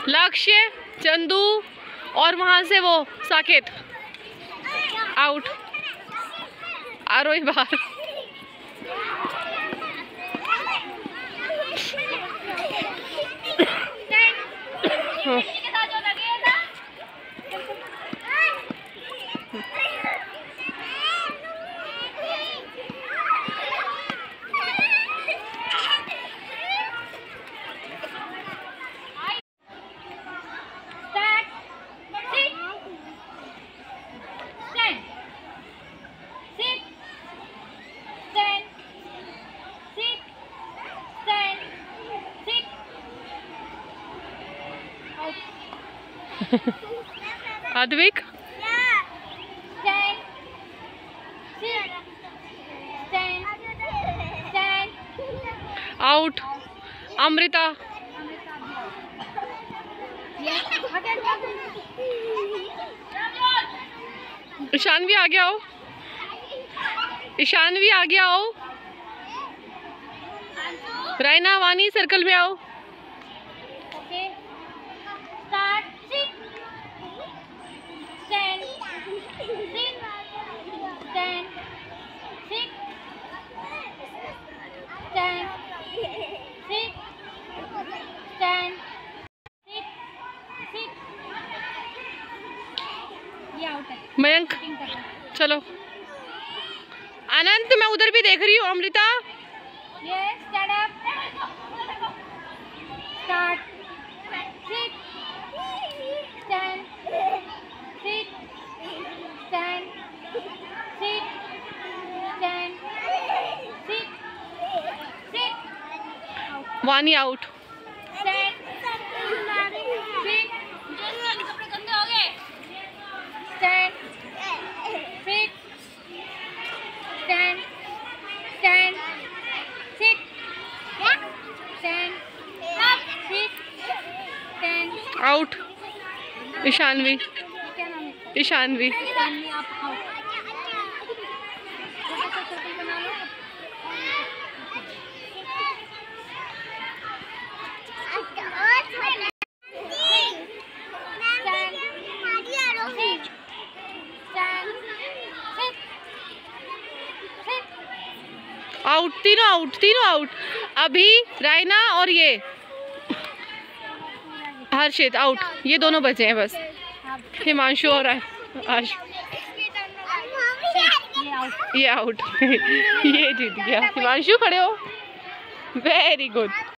लक्ष्य, चंदू और वहां से वो साकेत आउट। आरोही बाहर। अद्विक आउट। अमृता ईशानवी आगे आओ। ईशानवी आगे आओ। रायना वानी सर्कल में आओ। मयंक चलो। अनंत मैं उधर भी देख रही हूँ। Amrita Vani out. Out. Ishanvi Ishanvi out. तीनों आउट, तीनों आउट। अभी रायना और ये हर्षित आउट। ये दोनों बचे हैं बस। हिमांशु और आश। ये आउट। ये जीत गया। हिमांशु खड़े हो। Very good.